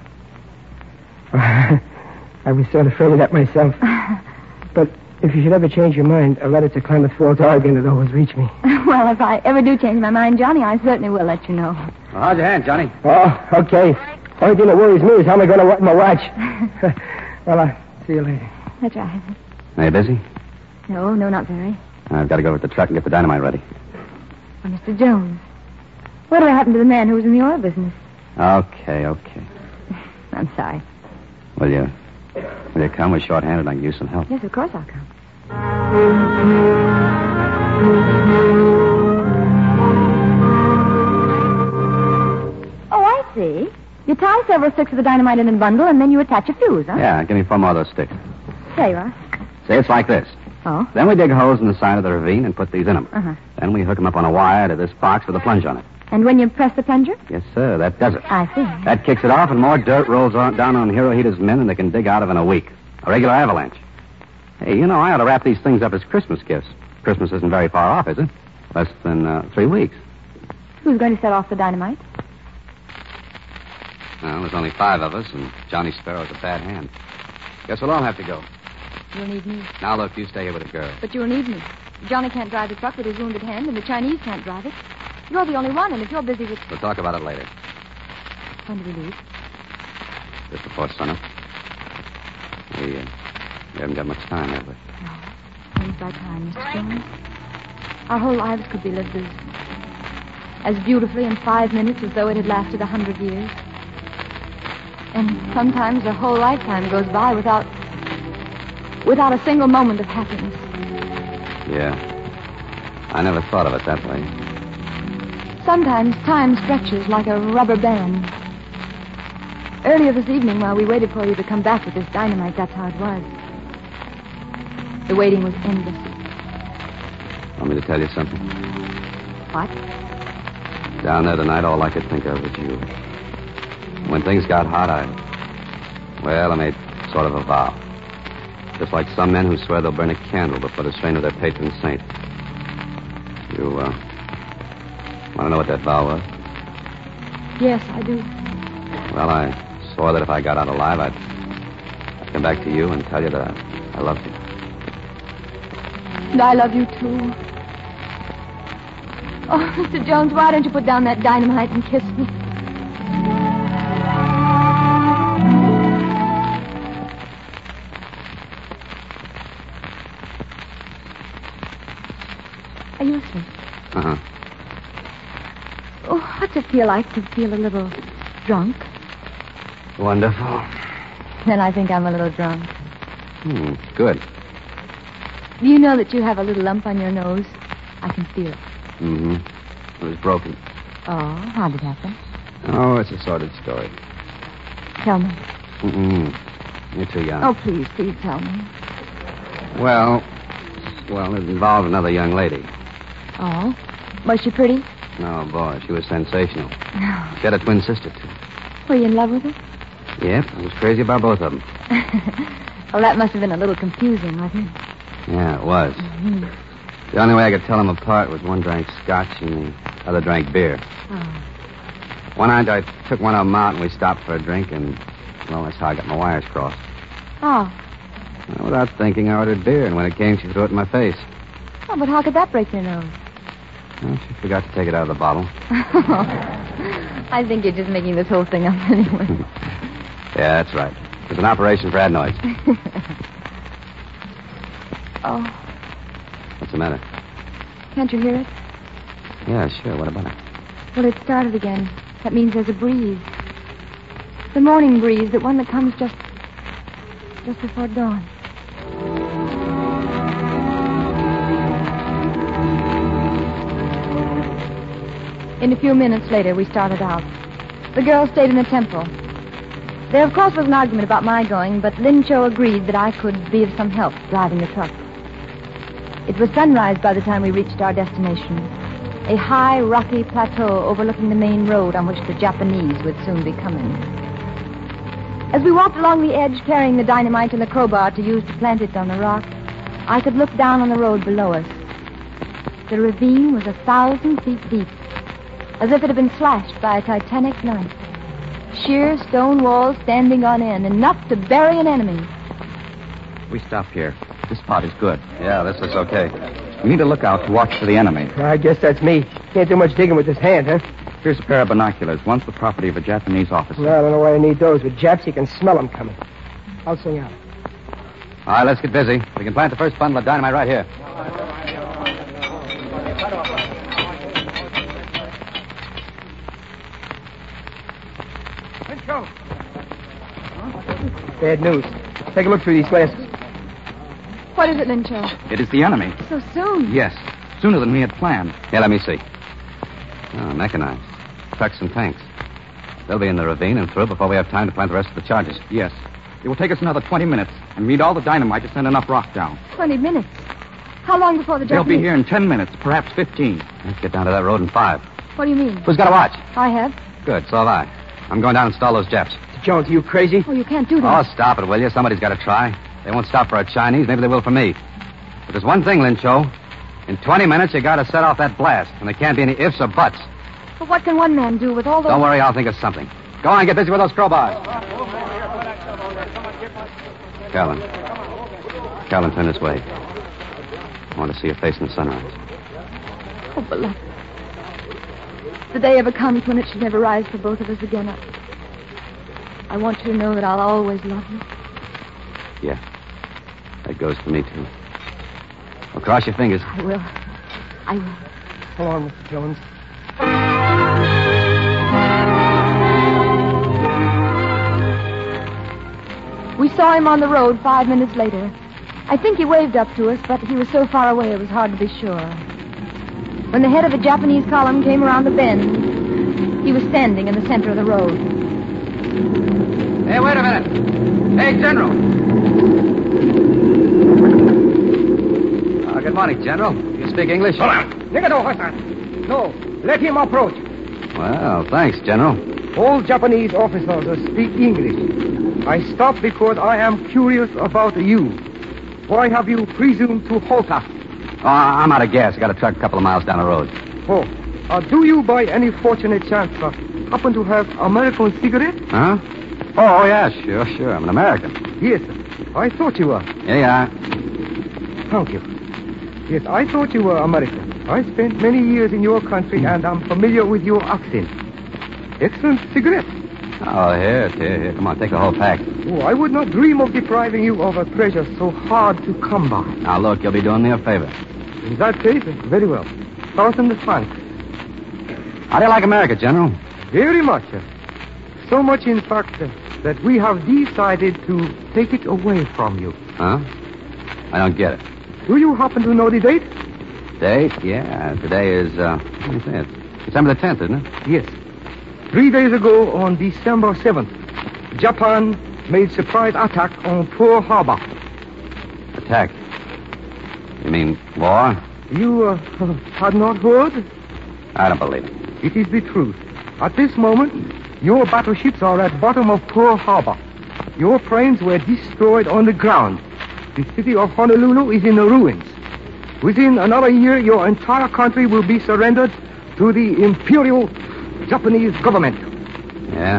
I was sort of afraid of that myself. But if you should ever change your mind, a letter to Klamath Falls, Oregon would always reach me. Well, if I ever do change my mind, Johnny, I certainly will let you know. Well, how's your hand, Johnny? Oh, okay. Only thing that worries me is how am I going to watch my watch. Well, I'll see you later. That's right. Are you busy? No, not very. I've got to go with the truck and get the dynamite ready. Oh, Mr. Jones. Whatever happened to the man who was in the oil business? Okay. I'm sorry. Will you come? We're short-handed. I can use some help. Yes, of course I'll come. Oh, I see. You tie several sticks of the dynamite in a bundle, and then you attach a fuse, huh? Yeah, give me 4 more of those sticks. There you are. See, it's like this. Oh? Then we dig holes in the side of the ravine and put these in them. Uh-huh. Then we hook them up on a wire to this box with a plunge on it. And when you press the plunger? Yes, sir, that does it. I see. That kicks it off, and more dirt rolls down on Hirohita's men than they can dig out of in a week. A regular avalanche. Hey, you know, I ought to wrap these things up as Christmas gifts. Christmas isn't very far off, is it? Less than 3 weeks. Who's going to set off the dynamite? Well, there's only 5 of us, and Johnny Sparrow's a bad hand. Guess we'll all have to go. You'll need me. Now, look, you stay here with the girl. But you'll need me. Johnny can't drive the truck with his wounded hand, and the Chinese can't drive it. You're the only one, and if you're busy with... We'll talk about it later. When do we leave? Just before sunup. We haven't got much time, have we? No. When's that time, Mr. Jones? Our whole lives could be lived as beautifully in 5 minutes as though it had lasted 100 years. And sometimes a whole lifetime goes by without a single moment of happiness. Yeah. I never thought of it that way. Sometimes time stretches like a rubber band. Earlier this evening, while we waited for you to come back with this dynamite, that's how it was. The waiting was endless. Want me to tell you something? What? Down there tonight, all I could think of was you. When things got hot, I made sort of a vow. Just like some men who swear they'll burn a candle before the strain of their patron saint. You, want to know what that vow was? Yes, I do. Well, I swore that if I got out alive, I'd come back to you and tell you that I loved you. And I love you, too. Oh, Mr. Jones, why don't you put down that dynamite and kiss me? Are you asleep? Uh-huh. Oh, what's it feel like to feel a little drunk? Wonderful. Then I think I'm a little drunk. Good. Do you know that you have a little lump on your nose? I can feel it. Mm-hmm. It was broken. Oh, how did it happen? Oh, it's a sordid story. Tell me. Mm-mm. You're too young. Oh, please tell me. Well, it involved another young lady. Oh? Was she pretty? Oh, boy, she was sensational. She had a twin sister, too. Were you in love with her? Yep, I was crazy about both of them. Well, that must have been a little confusing, wasn't it? Yeah, it was. Mm-hmm. The only way I could tell them apart was one drank scotch and the other drank beer. Oh. One night I took one of them out and we stopped for a drink, and, well, that's how I got my wires crossed. Oh. Well, without thinking, I ordered beer, and when it came, she threw it in my face. Oh, but how could that break your nose? Well, she forgot to take it out of the bottle. I think you're just making this whole thing up anyway. Yeah, that's right. It was an operation for adenoids. Oh. What's the matter? Can't you hear it? Yeah, sure. What about it? Well, it started again. That means there's a breeze. The morning breeze, the one that comes just before dawn. In a few minutes later, we started out. The girls stayed in the temple. There, of course, was an argument about my going, but Lin Cho agreed that I could be of some help driving the truck. It was sunrise by the time we reached our destination, a high, rocky plateau overlooking the main road on which the Japanese would soon be coming. As we walked along the edge carrying the dynamite and the crowbar to use to plant it on the rock, I could look down on the road below us. The ravine was 1,000 feet deep, as if it had been slashed by a titanic knife. Sheer stone walls standing on end, enough to bury an enemy. We stop here. This spot is good. Yeah, this is okay. We need to look out to watch for the enemy. I guess that's me. Can't do much digging with this hand, huh? Here's a pair of binoculars. One's the property of a Japanese officer. Well, I don't know why I need those. With Japs, you can smell them coming. I'll swing out. All right, let's get busy. We can plant the first bundle of dynamite right here. Bad news. Take a look through these glasses. What is it, Lin Cho? It is the enemy. So soon? Yes, sooner than we had planned. Here, let me see. Oh, mechanized. Trucks and tanks. They'll be in the ravine and through before we have time to plant the rest of the charges. Yes. It will take us another 20 minutes, and we need all the dynamite to send enough rock down. 20 minutes? How long before the They'll Japanese... be here in 10 minutes, perhaps 15. Let's get down to that road in 5. What do you mean? Who's got a watch? I have. Good, so have I. I'm going down and install those Japs. Jones, are you crazy? Oh, you can't do Oh, that. stop it, will you? Somebody's got to try. They won't stop for a Chinese. Maybe they will for me. But there's one thing, Lin Cho. In 20 minutes, you got to set off that blast, and there can't be any ifs or buts. But what can one man do with all those... Don't worry, I'll think of something. Go on, get busy with those crowbars. Carolyn, turn this way. I want to see your face in the sunrise. Oh, beloved. The day ever comes when it should never rise for both of us again. I want you to know that I'll always love you. Yeah. That goes for me, too. Well, cross your fingers. I will. So long, Mr. Jones. We saw him on the road 5 minutes later. I think he waved up to us, but he was so far away it was hard to be sure. When the head of the Japanese column came around the bend, he was standing in the center of the road. Hey, wait a minute. Hey, General. Good morning, General. You speak English? Hold on. No, let him approach. Well, thanks, General. All Japanese officers speak English. I stopped because I am curious about you. Why have you presumed to halt us? Oh, I'm out of gas. I got a truck a couple of miles down the road. Oh, do you by any fortunate chance happen to have American cigarettes? Huh? Oh, yeah, sure. I'm an American. Yes, I thought you were. Here you are. Thank you. Yes, I thought you were American. I spent many years in your country, and I'm familiar with your accent. Excellent cigarettes. Oh, here. Come on, take the whole pack. Oh, I would not dream of depriving you of a treasure so hard to come by. Now, look, you'll be doing me a favor. In that case, very well. 1,000 francs. How do you like America, General? Very much. So much, in fact, that we have decided to take it away from you. Huh? I don't get it. Do you happen to know the date? Date? Yeah. Today is, let me see it. December the 10th, isn't it? Yes. 3 days ago, on December 7th, Japan made surprise attack on Pearl Harbor. Attack? You mean war? You had not heard? I don't believe it. It is the truth. At this moment, your battleships are at bottom of Pearl Harbor. Your planes were destroyed on the ground. The city of Honolulu is in the ruins. Within another year, your entire country will be surrendered to the Imperial Japanese government. Yeah.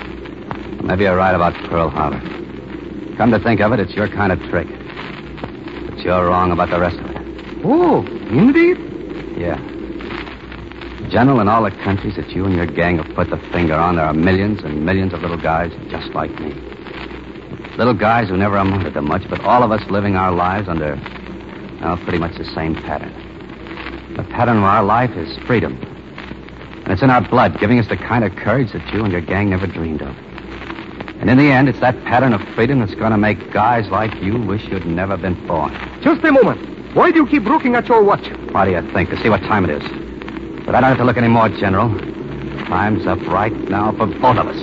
Maybe you're right about Pearl Harbor. Come to think of it, it's your kind of trick. But you're wrong about the rest of it. Oh, indeed? Yeah. General, in all the countries that you and your gang have put the finger on, there are millions and millions of little guys just like me. Little guys who never amounted to much, but all of us living our lives under, well, pretty much the same pattern. The pattern of our life is freedom. And it's in our blood, giving us the kind of courage that you and your gang never dreamed of. And in the end, it's that pattern of freedom that's going to make guys like you wish you'd never been born. Just a moment. Why do you keep looking at your watch? Why do you think? To see what time it is. But I don't have to look anymore, General. Time's up right now for both of us.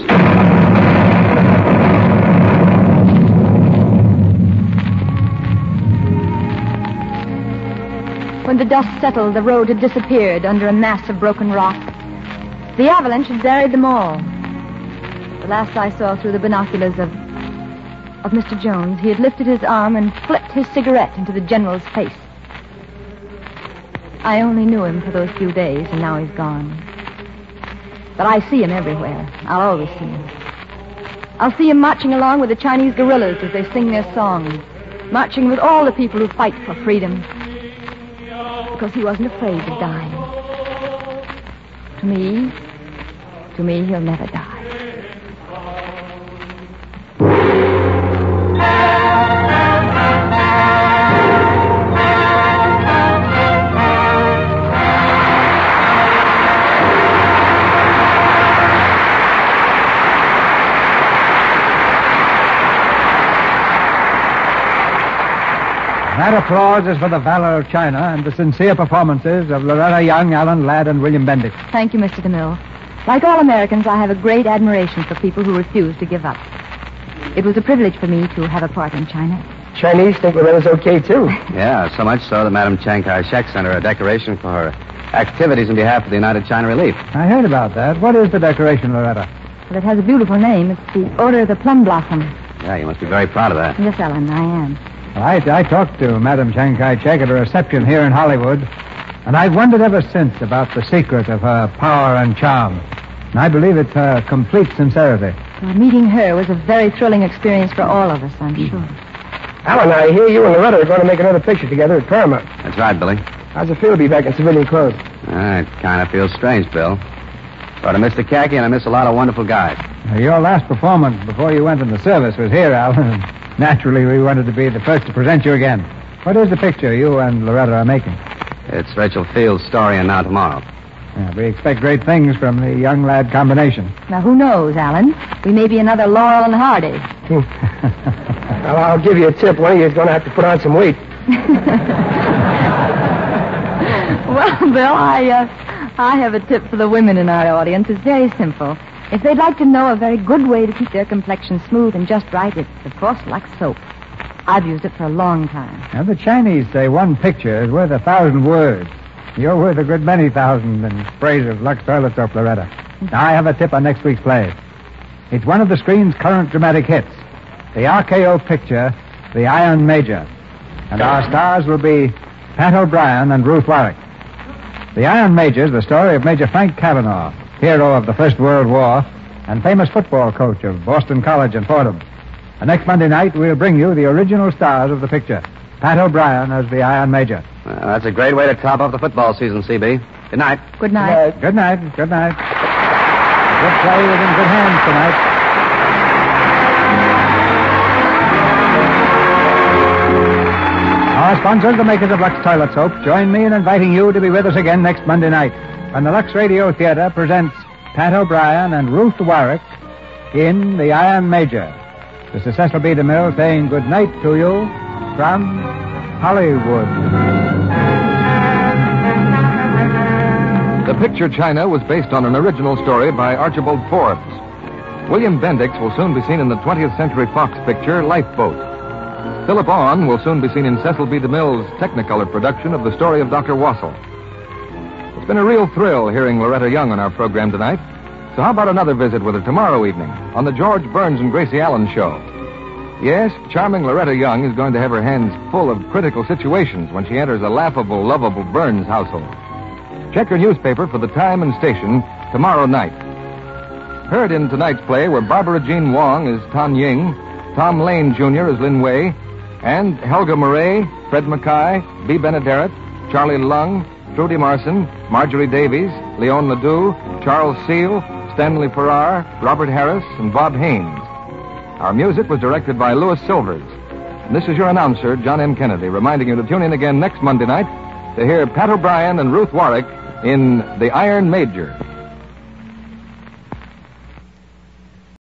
When the dust settled, the road had disappeared under a mass of broken rock. The avalanche had buried them all. The last I saw through the binoculars of Mr. Jones, he had lifted his arm and flipped his cigarette into the General's face. I only knew him for those few days, and now he's gone. But I see him everywhere. I'll always see him. I'll see him marching along with the Chinese guerrillas as they sing their song, marching with all the people who fight for freedom, because he wasn't afraid of dying. To me, he'll never die. That applause is for the valor of China and the sincere performances of Loretta Young, Alan Ladd, and William Bendix. Thank you, Mr. DeMille. Like all Americans, I have a great admiration for people who refuse to give up. It was a privilege for me to have a part in China. Chinese think Loretta's okay, too. Yeah, so much so that Madam Chiang Kai-shek sent her a decoration for her activities in behalf of the United China Relief. I heard about that. What is the decoration, Loretta? Well, it has a beautiful name. It's the Order of the Plum Blossom. Yeah, you must be very proud of that. Yes, Ellen, I am. Well, I talked to Madam Chiang Kai-shek at a reception here in Hollywood, and I've wondered ever since about the secret of her power and charm. And I believe it's her complete sincerity. Well, meeting her was a very thrilling experience for all of us, I'm sure. Alan, I hear you and Loretta are going to make another picture together at Paramount. That's right, Billy. How's it feel to be back in civilian clothes? It kind of feels strange, Bill. But I miss the khaki and I miss a lot of wonderful guys. Your last performance before you went in the service was here, Alan. Naturally, we wanted to be the first to present you again. What is the picture you and Loretta are making? It's Rachel Field's story and Now Tomorrow. Yeah, we expect great things from the young lad combination. Now, who knows, Alan? We may be another Laurel and Hardy. Well, I'll give you a tip. One of you is going to have to put on some weight. Well, Bill, I have a tip for the women in our audience. It's very simple. If they'd like to know a very good way to keep their complexion smooth and just right, it's, of course, Lux soap. I've used it for a long time. Now, the Chinese say one picture is worth 1,000 words. You're worth a good many thousand in sprays of Lux toilet soap, Loretta. Now, I have a tip on next week's play. It's one of the screen's current dramatic hits, the RKO picture, The Iron Major. And our stars will be Pat O'Brien and Ruth Warwick. The Iron Major is the story of Major Frank Cavanaugh, hero of the First World War and famous football coach of Boston College and Fordham. And next Monday night, we'll bring you the original stars of the picture, Pat O'Brien as the Iron Major. That's a great way to top off the football season, CB. Good night. Good night. Good night. Good night. Good play is in good hands tonight. Our sponsors, the makers of Lux Toilet Soap, join me in inviting you to be with us again next Monday night when the Lux Radio Theater presents Pat O'Brien and Ruth Warwick in The Iron Major. This is Cecil B. DeMille saying good night to you from Hollywood. The picture China was based on an original story by Archibald Forbes. William Bendix will soon be seen in the 20th Century Fox picture Lifeboat. Philip Owen will soon be seen in Cecil B. DeMille's Technicolor production of The Story of Dr. Wassel. It's been a real thrill hearing Loretta Young on our program tonight. So how about another visit with her tomorrow evening on the George Burns and Gracie Allen show? Yes, charming Loretta Young is going to have her hands full of critical situations when she enters a laughable, lovable Burns household. Check your newspaper for the time and station tomorrow night. Heard in tonight's play were Barbara Jean Wong as Tan Ying, Tom Lane Jr. as Lin Wei, and Helga Murray, Fred Mackay, B. Benaderet, Charlie Lung, Trudy Marson, Marjorie Davies, Leon Ledoux, Charles Seal, Stanley Farrar, Robert Harris, and Bob Haynes. Our music was directed by Louis Silvers. And this is your announcer, John M. Kennedy, reminding you to tune in again next Monday night to hear Pat O'Brien and Ruth Warwick in The Iron Major.